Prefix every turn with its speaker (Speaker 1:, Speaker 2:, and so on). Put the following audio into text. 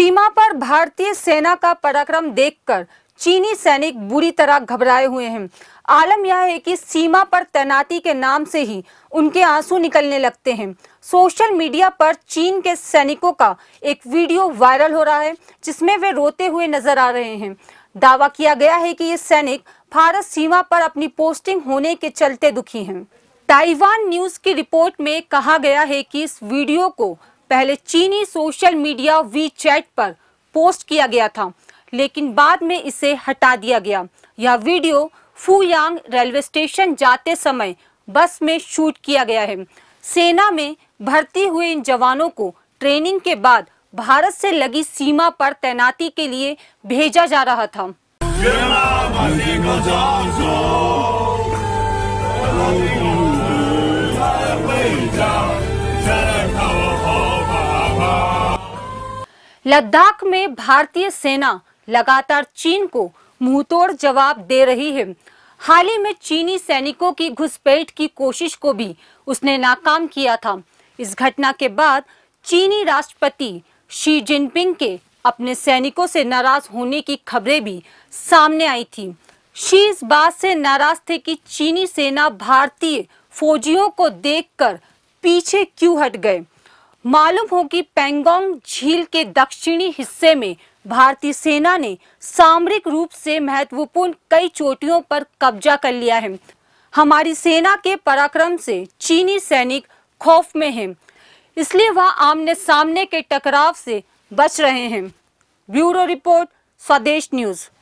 Speaker 1: सीमा पर भारतीय सेना का पराक्रम देखकर चीनी सैनिक बुरी तरह घबराए हुए हैं। आलम यह है कि सीमा पर तैनाती के नाम से ही उनके आंसू निकलने लगते हैं। सोशल मीडिया पर चीन के सैनिकों का एक वीडियो वायरल हो रहा है, जिसमें वे रोते हुए नजर आ रहे हैं। दावा किया गया है कि ये सैनिक भारत सीमा पर अपनी पोस्टिंग होने के चलते दुखी हैं। ताइवान न्यूज की रिपोर्ट में कहा गया है कि इस वीडियो को पहले चीनी सोशल मीडिया वीचैट पर पोस्ट किया गया था, लेकिन बाद में इसे हटा दिया गया। यह वीडियो फुयांग रेलवे स्टेशन जाते समय बस में शूट किया गया है। सेना में भर्ती हुए इन जवानों को ट्रेनिंग के बाद भारत से लगी सीमा पर तैनाती के लिए भेजा जा रहा था। लद्दाख में भारतीय सेना लगातार चीन को मुंहतोड़ जवाब दे रही है। हाल ही में चीनी सैनिकों की घुसपैठ की कोशिश को भी उसने नाकाम किया था। इस घटना के बाद चीनी राष्ट्रपति शी जिनपिंग के अपने सैनिकों से नाराज होने की खबरें भी सामने आई थी। शी इस बात से नाराज थे कि चीनी सेना भारतीय फौजियों को देखकर पीछे क्यों हट गए। मालूम हो कि पैंगोंग झील के दक्षिणी हिस्से में भारतीय सेना ने सामरिक रूप से महत्वपूर्ण कई चोटियों पर कब्जा कर लिया है। हमारी सेना के पराक्रम से चीनी सैनिक खौफ में हैं, इसलिए वह आमने सामने के टकराव से बच रहे हैं। Bureau report, Swadesh news.